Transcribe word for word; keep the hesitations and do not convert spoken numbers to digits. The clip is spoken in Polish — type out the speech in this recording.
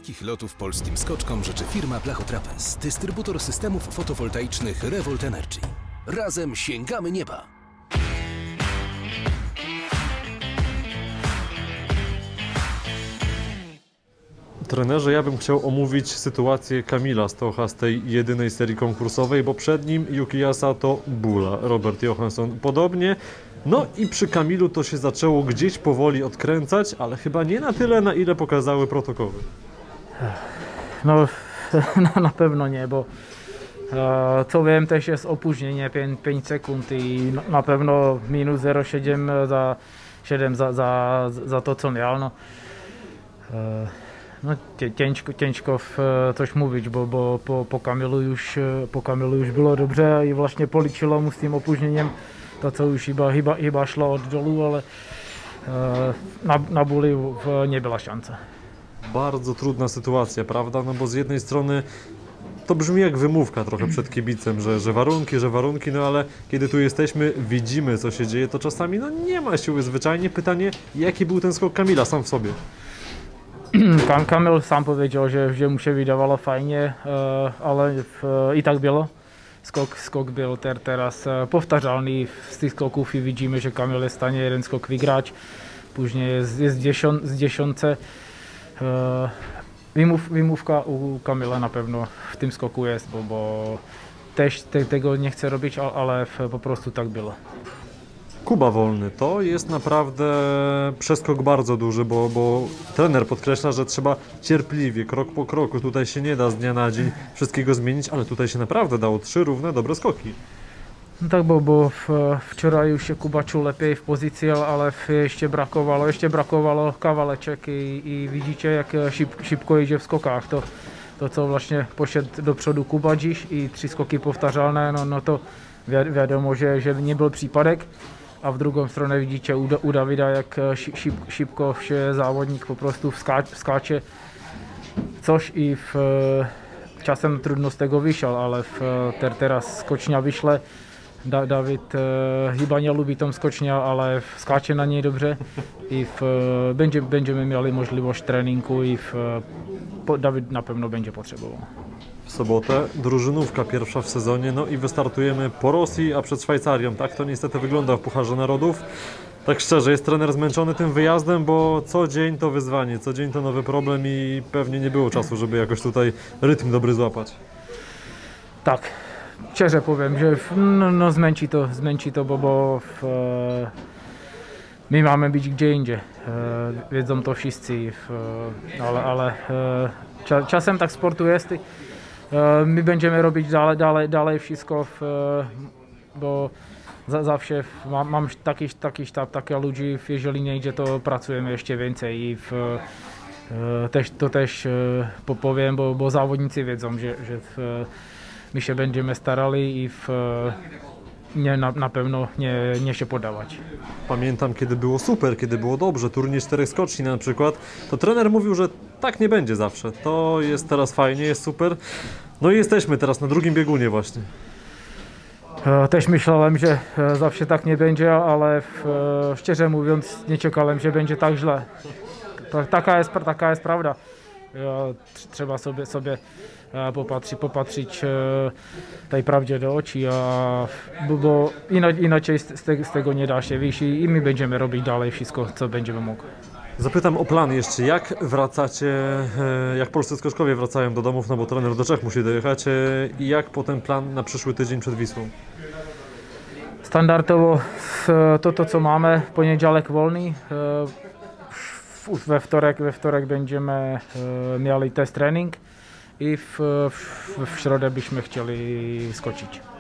Wielkich lotów polskim skoczkom życzy firma Blachotrapez, dystrybutor systemów fotowoltaicznych Revolt Energy. Razem sięgamy nieba! Trenerze, ja bym chciał omówić sytuację Kamila Stocha z tej jedynej serii konkursowej, bo przed nim Yukiya Sato, Bula, Robert Johansson podobnie. No i przy Kamilu to się zaczęło gdzieś powoli odkręcać, ale chyba nie na tyle, na ile pokazały protokoły. No na pewno nie, bo e, co wiem, też jest opóźnienie pięć sekund i na pewno minus zero przecinek siedem za, siedem za, za, za to, co miał. No. E, No ciężko, ciężko coś mówić, bo, bo po, po, Kamilu już, po Kamilu już bylo dobře i vlastně poličilo mu s tím opóźnieniem to, co już chyba, chyba, chyba šlo od dolu, ale na, na Buli nie była szansa. Bardzo trudna sytuacja, prawda? No bo z jednej strony to brzmi jak wymówka trochę przed kibicem, że, że warunki, że warunki, no ale kiedy tu jesteśmy, widzimy, co się dzieje, to czasami no nie ma siły zwyczajnie. Pytanie, jaki był ten skok Kamila sam w sobie? Kamil sám powiedział, že, že mu się vydawało fajnie, ale i tak bylo. Skok, skok byl ter, teraz powtarzalny. Z tych skoków i widzimy, że Kamil jest w stanie jeden skok wygrać. Później jest, jest z dziesiątce. Wymów, wymówka u Kamila na pewno w tym skoku jest, bo, bo też te, tego nie chce robić, ale po prostu tak było. Kuba Wolny to jest naprawdę przeskok bardzo duży, bo, bo trener podkreśla, że trzeba cierpliwie, krok po kroku. Tutaj się nie da z dnia na dzień wszystkiego zmienić, ale tutaj się naprawdę dało trzy równe, dobre skoki. No tak, bo, bo wczoraj już się Kuba czuł lepiej w pozycji, ale jeszcze brakowało, jeszcze brakowało kawaleczek i, i widzicie, jak szybko, szybko idzie w skokach. To, to co właśnie poszedł do przodu Kuba dziś i trzy skoki powtarzalne, no, no to wi wiadomo, że, że nie był przypadek. A v druhou straně vidíte u, u Davida, jak šip, šipko się závodník po prostu wská, wskacze, což i w, w czasem trudno z tego wyszedł, ale w, ter, teraz skocznia wyszle. Da, David e, chyba nie lubi tą skocznię, ale skacze na niej dobrze i w, będzie, będziemy mieli możliwość treningu i w, po, David na pewno będzie potrzebował. W sobotę drużynówka pierwsza w sezonie, no i wystartujemy po Rosji, a przed Szwajcarią. Tak to niestety wygląda w Pucharze Narodów. Tak szczerze, jest trener zmęczony tym wyjazdem, bo co dzień to wyzwanie, co dzień to nowy problem i pewnie nie było czasu, żeby jakoś tutaj rytm dobry złapać. Tak, szczerze powiem, że no, no zmęci to, zmęci to, bo, bo w, my mamy być gdzie indziej. Wiedzą to wszyscy, ale, ale czasem tak sportu jest. My będziemy robić dalej, dalej, dalej wszystko, bo zawsze mam, mam taki, taki sztab, takie ludzi, jeżeli nie idzie, to pracujemy jeszcze więcej i w, też, to też powiem, bo, bo zawodnicy wiedzą, że, że w, my się będziemy starali i w, nie, na, na pewno nie, nie się podawać. Pamiętam, kiedy było super, kiedy było dobrze, turniej czterech skoczni na przykład, to trener mówił, że tak nie będzie zawsze. To jest teraz fajnie, jest super. No i jesteśmy teraz na drugim biegunie właśnie. Też myślałem, że zawsze tak nie będzie, ale w, szczerze mówiąc nie czekałem, że będzie tak źle. Taka jest, taka jest prawda. Trzeba sobie, sobie popatrzeć, popatrzeć tej prawdzie do oczu, bo, bo inaczej z tego, z tego nie da się wyjść i my będziemy robić dalej wszystko, co będziemy mogli. Zapytam o plan jeszcze, jak wracacie, jak polscy skoczkowie wracają do domów, no bo trener do Czech musi dojechać i jak potem plan na przyszły tydzień przed Wisłą? Standardowo to, to co mamy, poniedziałek wolny, we wtorek, we wtorek będziemy mieli test trening i w, w, w środę byśmy chcieli skoczyć.